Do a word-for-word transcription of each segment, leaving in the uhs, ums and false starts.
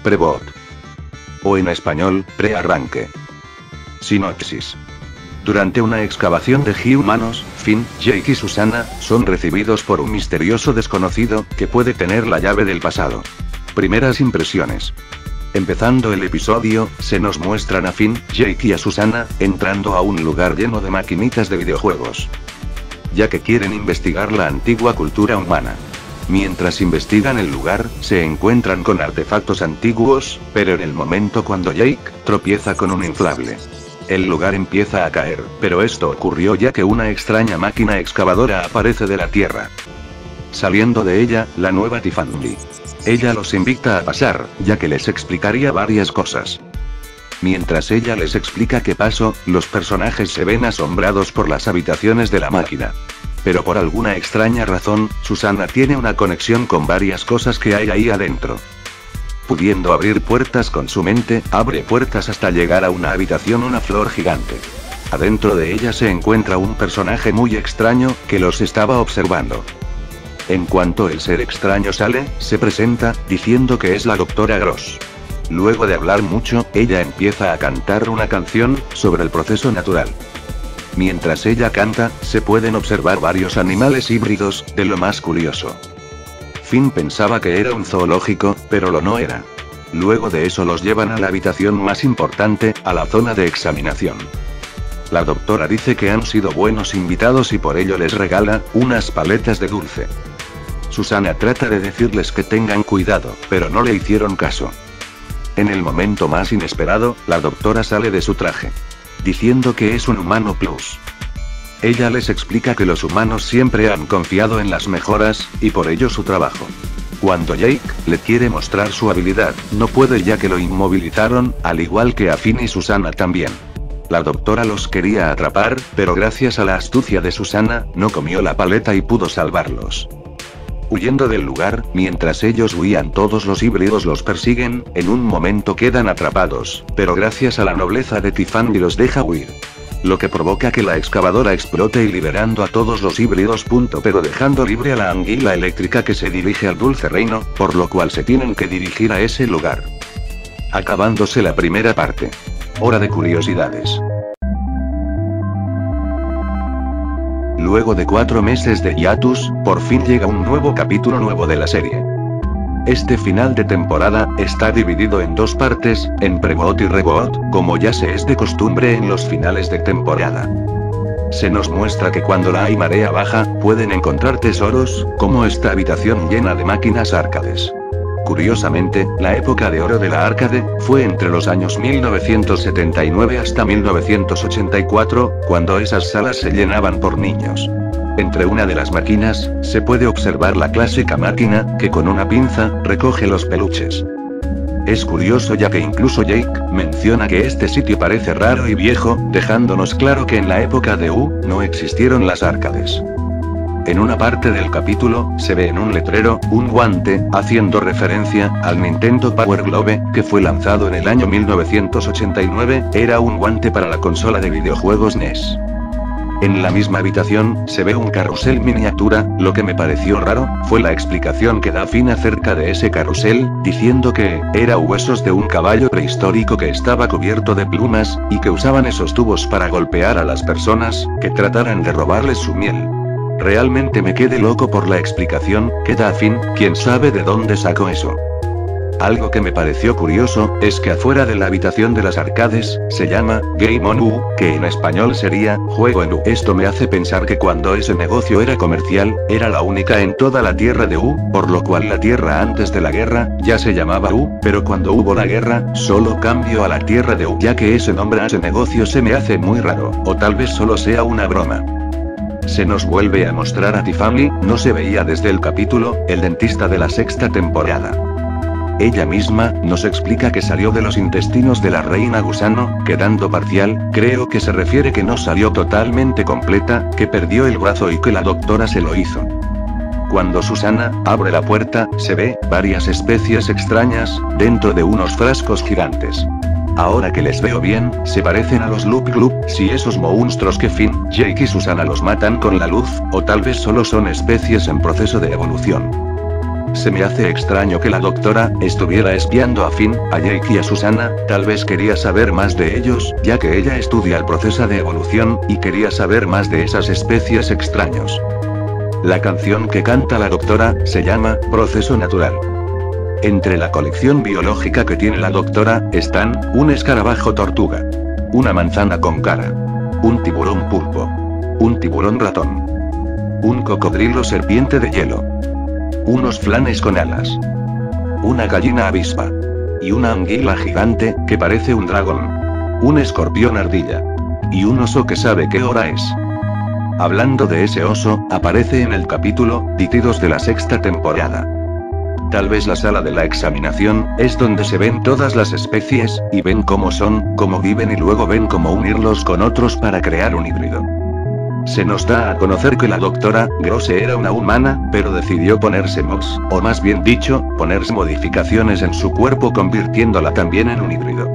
Prebot. O en español, prearranque. Sinopsis. Durante una excavación de humanos, Finn, Jake y Susana son recibidos por un misterioso desconocido que puede tener la llave del pasado. Primeras impresiones. Empezando el episodio, se nos muestran a Finn, Jake y a Susana entrando a un lugar lleno de maquinitas de videojuegos, ya que quieren investigar la antigua cultura humana. Mientras investigan el lugar, se encuentran con artefactos antiguos, pero en el momento cuando Jake tropieza con un inflable, el lugar empieza a caer, pero esto ocurrió ya que una extraña máquina excavadora aparece de la tierra. Saliendo de ella, la nueva Tiffany. Ella los invita a pasar, ya que les explicaría varias cosas. Mientras ella les explica qué pasó, los personajes se ven asombrados por las habitaciones de la máquina. Pero por alguna extraña razón, Susana tiene una conexión con varias cosas que hay ahí adentro. Pudiendo abrir puertas con su mente, abre puertas hasta llegar a una habitación, una flor gigante. Adentro de ella se encuentra un personaje muy extraño, que los estaba observando. En cuanto el ser extraño sale, se presenta, diciendo que es la doctora Gross. Luego de hablar mucho, ella empieza a cantar una canción, sobre el proceso natural. Mientras ella canta, se pueden observar varios animales híbridos, de lo más curioso. Finn pensaba que era un zoológico, pero lo no era. Luego de eso los llevan a la habitación más importante, a la zona de examinación. La doctora dice que han sido buenos invitados y por ello les regala unas paletas de dulce. Susana trata de decirles que tengan cuidado, pero no le hicieron caso. En el momento más inesperado, la doctora sale de su traje, diciendo que es un humano plus. Ella les explica que los humanos siempre han confiado en las mejoras, y por ello su trabajo. Cuando Jake le quiere mostrar su habilidad, no puede ya que lo inmovilizaron, al igual que a Finn y Susana también. La doctora los quería atrapar, pero gracias a la astucia de Susana, no comió la paleta y pudo salvarlos. Huyendo del lugar, mientras ellos huían todos los híbridos los persiguen, en un momento quedan atrapados, pero gracias a la nobleza de Tiffany los deja huir. Lo que provoca que la excavadora explote y liberando a todos los híbridos. Punto, pero dejando libre a la anguila eléctrica que se dirige al dulce reino, por lo cual se tienen que dirigir a ese lugar. Acabándose la primera parte. Hora de curiosidades. Luego de cuatro meses de hiatus, por fin llega un nuevo capítulo nuevo de la serie. Este final de temporada está dividido en dos partes, en Prebot y Rebot, como ya se es de costumbre en los finales de temporada. Se nos muestra que cuando la hay marea baja, pueden encontrar tesoros, como esta habitación llena de máquinas arcades. Curiosamente, la época de oro de la arcade fue entre los años mil novecientos setenta y nueve hasta mil novecientos ochenta y cuatro, cuando esas salas se llenaban por niños. Entre una de las máquinas, se puede observar la clásica máquina, que con una pinza, recoge los peluches. Es curioso ya que incluso Jake menciona que este sitio parece raro y viejo, dejándonos claro que en la época de U, no existieron las arcades. En una parte del capítulo, se ve en un letrero, un guante, haciendo referencia al Nintendo Power Glove, que fue lanzado en el año mil novecientos ochenta y nueve, era un guante para la consola de videojuegos N E S. En la misma habitación, se ve un carrusel miniatura. Lo que me pareció raro, fue la explicación que da Finn acerca de ese carrusel, diciendo que, era huesos de un caballo prehistórico que estaba cubierto de plumas, y que usaban esos tubos para golpear a las personas, que trataran de robarles su miel. Realmente me quedé loco por la explicación que da Finn, quién sabe de dónde sacó eso. Algo que me pareció curioso, es que afuera de la habitación de las arcades, se llama Game on U, que en español sería Juego en U. Esto me hace pensar que cuando ese negocio era comercial, era la única en toda la tierra de U, por lo cual la tierra antes de la guerra, ya se llamaba U, pero cuando hubo la guerra, solo cambió a la tierra de U, ya que ese nombre a ese negocio se me hace muy raro, o tal vez solo sea una broma. Se nos vuelve a mostrar a Tiffany, no se veía desde el capítulo, el dentista de la sexta temporada. Ella misma, nos explica que salió de los intestinos de la reina gusano, quedando parcial, creo que se refiere que no salió totalmente completa, que perdió el brazo y que la doctora se lo hizo. Cuando Susana abre la puerta, se ve varias especies extrañas, dentro de unos frascos gigantes. Ahora que les veo bien, se parecen a los Loop Gloop, si esos monstruos que Finn, Jake y Susana los matan con la luz, o tal vez solo son especies en proceso de evolución. Se me hace extraño que la doctora estuviera espiando a Finn, a Jake y a Susana, tal vez quería saber más de ellos, ya que ella estudia el proceso de evolución, y quería saber más de esas especies extraños. La canción que canta la doctora, se llama, Proceso Natural. Entre la colección biológica que tiene la doctora, están, un escarabajo tortuga, una manzana con cara, un tiburón pulpo, un tiburón ratón, un cocodrilo serpiente de hielo, unos flanes con alas, una gallina avispa, y una anguila gigante, que parece un dragón, un escorpión ardilla, y un oso que sabe qué hora es. Hablando de ese oso, aparece en el capítulo, Dítidos de la sexta temporada. Tal vez la sala de la examinación, es donde se ven todas las especies, y ven cómo son, cómo viven y luego ven cómo unirlos con otros para crear un híbrido. Se nos da a conocer que la doctora Grosse era una humana, pero decidió ponerse mods, o más bien dicho, ponerse modificaciones en su cuerpo convirtiéndola también en un híbrido.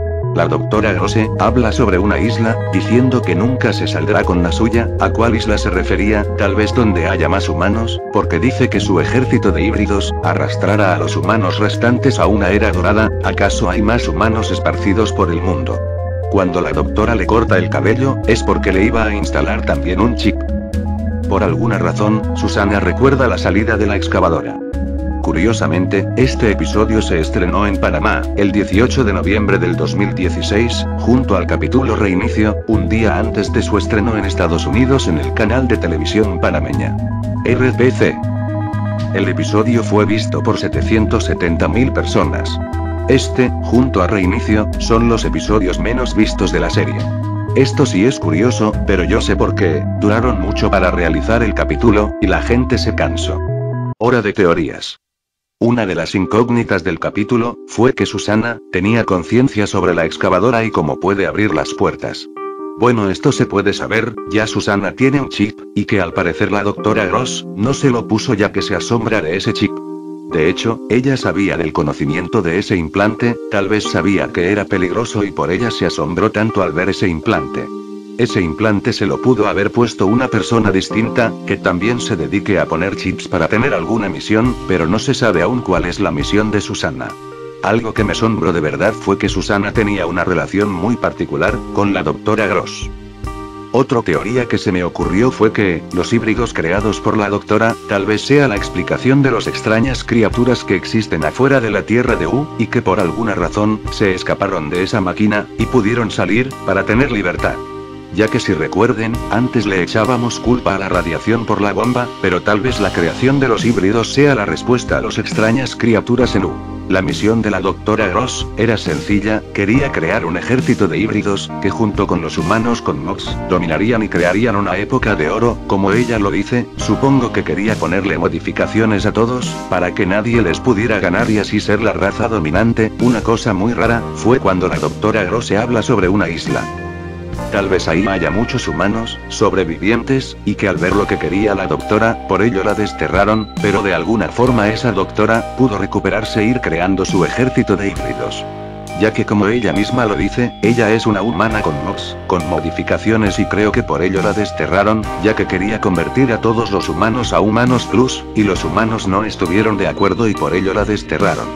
La doctora Grosse habla sobre una isla, diciendo que nunca se saldrá con la suya. ¿A cuál isla se refería? Tal vez donde haya más humanos, porque dice que su ejército de híbridos arrastrará a los humanos restantes a una era dorada. ¿Acaso hay más humanos esparcidos por el mundo? Cuando la doctora le corta el cabello, es porque le iba a instalar también un chip. Por alguna razón, Susana recuerda la salida de la excavadora. Curiosamente, este episodio se estrenó en Panamá, el dieciocho de noviembre del dos mil dieciséis, junto al capítulo Reinicio, un día antes de su estreno en Estados Unidos en el canal de televisión panameña R P C. El episodio fue visto por setecientas setenta mil personas. Este, junto a Reinicio, son los episodios menos vistos de la serie. Esto sí es curioso, pero yo sé por qué, duraron mucho para realizar el capítulo, y la gente se cansó. Hora de teorías. Una de las incógnitas del capítulo, fue que Susana, tenía conciencia sobre la excavadora y cómo puede abrir las puertas. Bueno, esto se puede saber, ya Susana tiene un chip, y que al parecer la doctora Gross, no se lo puso ya que se asombra de ese chip. De hecho, ella sabía del conocimiento de ese implante, tal vez sabía que era peligroso y por ella se asombró tanto al ver ese implante. Ese implante se lo pudo haber puesto una persona distinta, que también se dedique a poner chips para tener alguna misión, pero no se sabe aún cuál es la misión de Susana. Algo que me asombró de verdad fue que Susana tenía una relación muy particular con la doctora Gross. Otra teoría que se me ocurrió fue que, los híbridos creados por la doctora, tal vez sea la explicación de las extrañas criaturas que existen afuera de la Tierra de U, y que por alguna razón, se escaparon de esa máquina, y pudieron salir, para tener libertad. Ya que si recuerden, antes le echábamos culpa a la radiación por la bomba, pero tal vez la creación de los híbridos sea la respuesta a las extrañas criaturas en U. La misión de la doctora Gross era sencilla, quería crear un ejército de híbridos, que junto con los humanos con mods, dominarían y crearían una época de oro, como ella lo dice. Supongo que quería ponerle modificaciones a todos, para que nadie les pudiera ganar y así ser la raza dominante. Una cosa muy rara, fue cuando la doctora Gross se habla sobre una isla. Tal vez ahí haya muchos humanos, sobrevivientes, y que al ver lo que quería la doctora, por ello la desterraron, pero de alguna forma esa doctora, pudo recuperarse e ir creando su ejército de híbridos. Ya que como ella misma lo dice, ella es una humana con mods, con modificaciones y creo que por ello la desterraron, ya que quería convertir a todos los humanos a humanos plus, y los humanos no estuvieron de acuerdo y por ello la desterraron.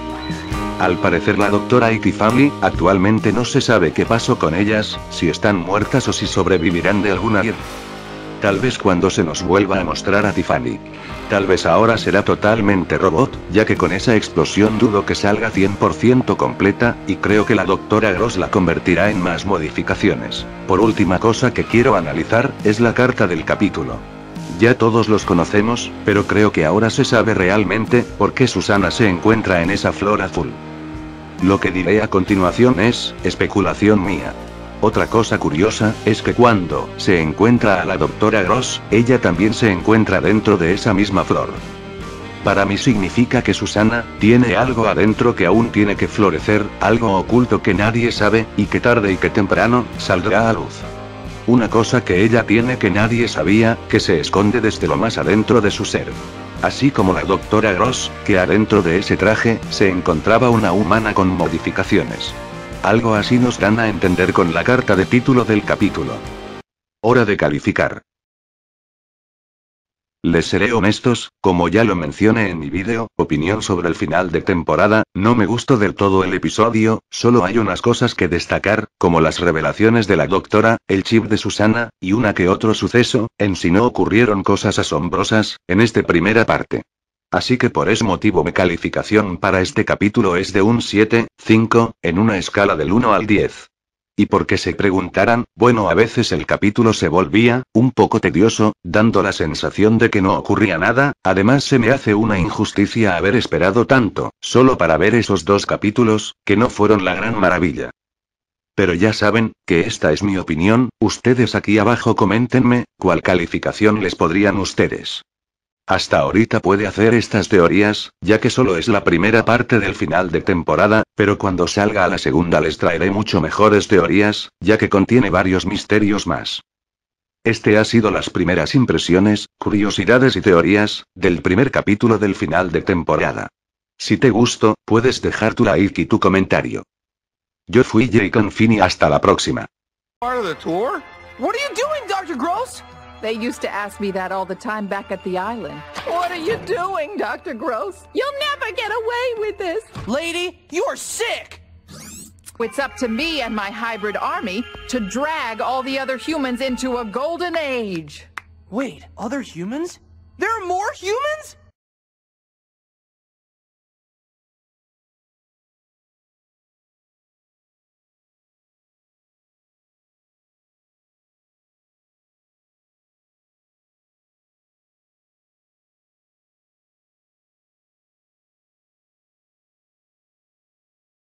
Al parecer la doctora y Tiffany, actualmente no se sabe qué pasó con ellas, si están muertas o si sobrevivirán de alguna manera. Tal vez cuando se nos vuelva a mostrar a Tiffany. Tal vez ahora será totalmente robot, ya que con esa explosión dudo que salga cien por ciento completa, y creo que la doctora Gross la convertirá en más modificaciones. Por última cosa que quiero analizar, es la carta del capítulo. Ya todos los conocemos, pero creo que ahora se sabe realmente, por qué Susana se encuentra en esa flor azul. Lo que diré a continuación es, especulación mía. Otra cosa curiosa, es que cuando se encuentra a la doctora Gross, ella también se encuentra dentro de esa misma flor. Para mí significa que Susana, tiene algo adentro que aún tiene que florecer, algo oculto que nadie sabe, y que tarde y que temprano, saldrá a luz. Una cosa que ella tiene que nadie sabía, que se esconde desde lo más adentro de su ser. Así como la doctora Gross, que adentro de ese traje, se encontraba una humana con modificaciones. Algo así nos dan a entender con la carta de título del capítulo. Hora de calificar. Les seré honestos, como ya lo mencioné en mi vídeo, opinión sobre el final de temporada, no me gustó del todo el episodio, solo hay unas cosas que destacar, como las revelaciones de la doctora, el chip de Susana, y una que otro suceso, en si no ocurrieron cosas asombrosas, en esta primera parte. Así que por ese motivo mi calificación para este capítulo es de un siete, cinco, en una escala del uno al diez. Y porque se preguntarán, bueno, a veces el capítulo se volvía un poco tedioso, dando la sensación de que no ocurría nada, además se me hace una injusticia haber esperado tanto, solo para ver esos dos capítulos, que no fueron la gran maravilla. Pero ya saben, que esta es mi opinión, ustedes aquí abajo coméntenme, ¿cuál calificación les podrían ustedes? Hasta ahorita puede hacer estas teorías, ya que solo es la primera parte del final de temporada, pero cuando salga a la segunda les traeré mucho mejores teorías, ya que contiene varios misterios más. Este ha sido las primeras impresiones, curiosidades y teorías, del primer capítulo del final de temporada. Si te gustó, puedes dejar tu like y tu comentario. Yo fui Jake Anfini, hasta la próxima. Part of the tour? What are you doing, Doctor Gross? They used to ask me that all the time back at the island. What are you doing, Doctor Gross? You'll never get away with this. Lady, you are sick! It's up to me and my hybrid army to drag all the other humans into a golden age. Wait, other humans? There are more humans?